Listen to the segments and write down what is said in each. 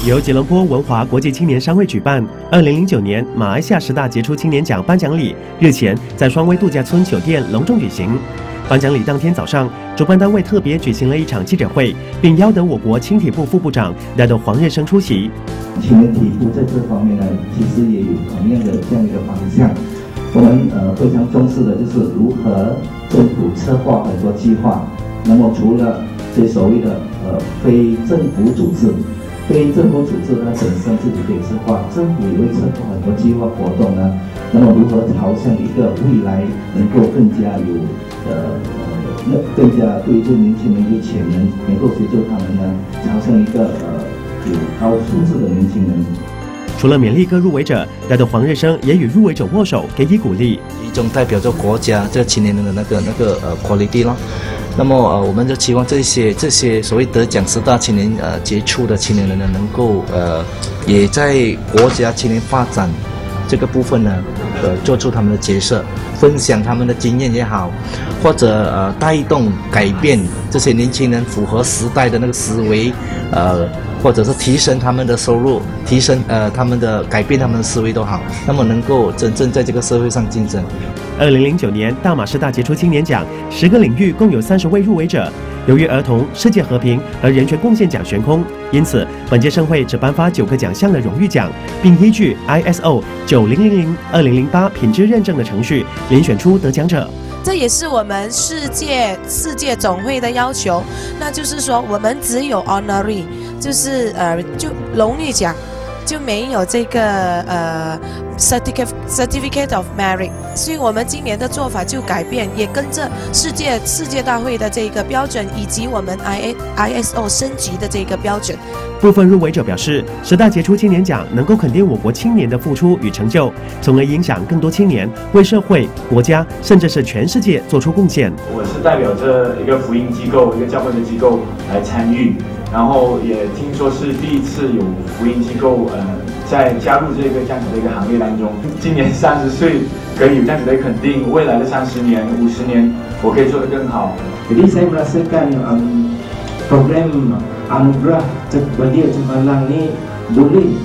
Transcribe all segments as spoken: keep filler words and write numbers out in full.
由吉隆坡文华国际青年商会举办，二零零九年马来西亚十大杰出青年奖颁奖礼日前在双威度假村酒店隆重举行。颁奖礼当天早上，主办单位特别举行了一场记者会，并邀得我国青体部副部长来到黄日升出席。 青年体部在这方面呢，其实也有同样的这样一个方向。我们呃非常重视的就是如何政府策划很多计划。那么除了这所谓的呃非政府组织。 非政府组织呢本身自己可以策划，政府也会策划很多计划活动呢。那么如何朝向一个未来能够更加有呃呃更加对这年轻人有潜能，能够协助他们呢朝向一个呃有高素质的年轻人。 除了勉励各入围者，来的黄日升也与入围者握手，给予鼓励。 一种代表着国家这个青年人的那个那个呃 quality 咯。 那么呃，我们就期望这些这些所谓得奖十大青年呃杰出的青年人呢，能够呃也在国家青年发展这个部分呢，呃做出他们的角色，分享他们的经验也好，或者呃带动改变这些年轻人符合时代的那个思维，呃或者是提升他们的收入，提升呃他们的改变他们的思维都好，那么能够真正在这个社会上竞争。 二零零九年大马十大杰出青年奖，十个领域共有三十位入围者。由于儿童、世界和平和人权贡献奖悬空，因此本届盛会只颁发九个奖项的荣誉奖，并依据 I S O 九零零零二零零八品质认证的程序遴选出得奖者。 这也是我们世界世界总会的要求，那就是说我们只有 honorary， 就是呃就荣誉奖，就没有这个呃 certificate certificate of merit。所以我们今年的做法就改变，也跟着世界世界大会的这个标准，以及我们 I I S O 升级的这个标准。 部分入围者表示，十大杰出青年奖能够肯定我国青年的付出与成就，从而影响更多青年为社会、国家，甚至是全世界做出贡献。 我是代表着一个福音机构、一个教会的机构来参与，然后也听说是第一次有福音机构呃在加入这个这样子的一个行列当中。今年三十岁，可以有这样子的肯定，未来的三十年、五十年，我可以做得更好。 Jadi saya merasakan um, program anugerah Belia Cemerlang ni boleh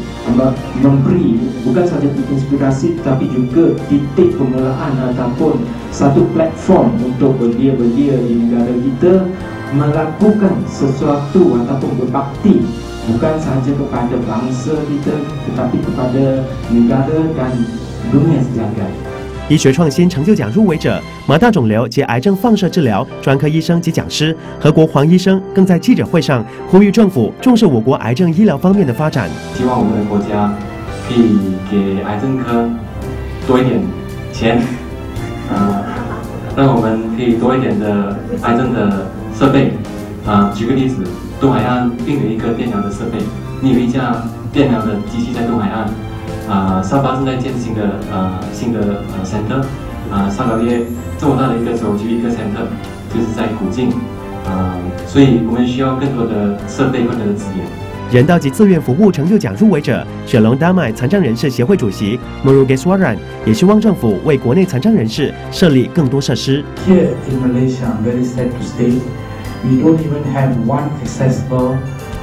memberi bukan sahaja inspirasi tetapi juga titik permulaan ataupun satu platform untuk belia-belia di negara kita melakukan sesuatu ataupun berbakti bukan sahaja kepada bangsa kita tetapi kepada negara dan dunia sejagat. 医学创新成就奖入围者马大肿瘤及癌症放射治疗专科医生及讲师何国煌医生更在记者会上呼吁政府重视我国癌症医疗方面的发展。 希望我们的国家可以给癌症科多一点钱，呃，让我们可以多一点的癌症的设备。啊、呃，举个例子，东海岸并有一个电疗的设备，你有一架电疗的机器在东海岸。 啊、呃，沙巴正在建新的呃新的呃 center， 啊、呃，沙劳耶这么大的一个首区一个 center， 就是在古晋，啊、呃，所以我们需要更多的设备、更多的资源。 人道及自愿服务成就奖入围者雪龙丹麦残障人士协会主席 Murugeswaran 也希望政府为国内残障人士设立更多设施。 Here in Malaysia, I'm very sad to state, we don't even have one accessible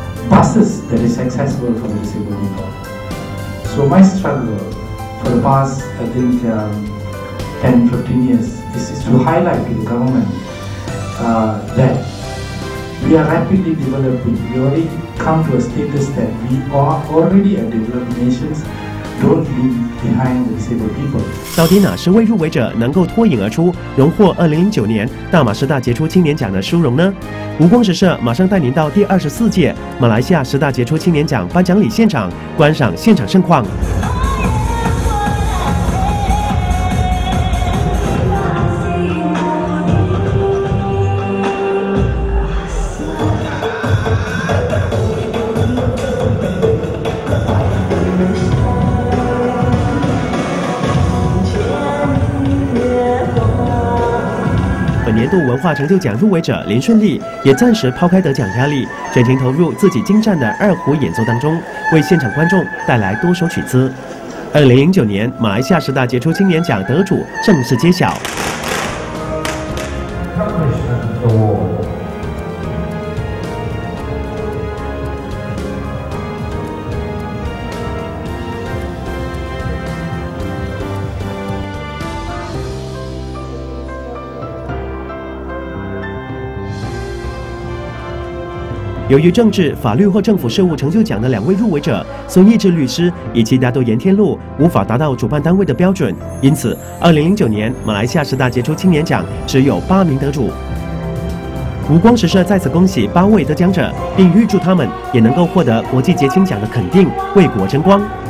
buses that is accessible for the disabled people. So my struggle for the past, I think, um, ten, fifteen years is, is to highlight to the government uh, that we are rapidly developing. We already come to a status that we are already a developed nations. Don't leave behind the disabled people. 到底哪十位入围者能够脱颖而出，荣获二零零九年大马十大杰出青年奖的殊荣呢？无光时社马上带您到第二十四届马来西亚十大杰出青年奖颁奖礼现场，观赏现场盛况。本年度文化成就奖入围者林顺利也暂时抛开得奖压力，全情投入自己精湛的二胡演奏当中，为现场观众带来多首曲子。二零零九年马来西亚十大杰出青年奖得主正式揭晓。 由于政治、法律或政府事务成就奖的两位入围者孙义志律师以及拿督严天禄无法达到主办单位的标准，因此二零零九年马来西亚十大杰出青年奖只有八名得主。无光十社在此恭喜八位得奖者，并预祝他们也能够获得国际杰青奖的肯定，为国争光。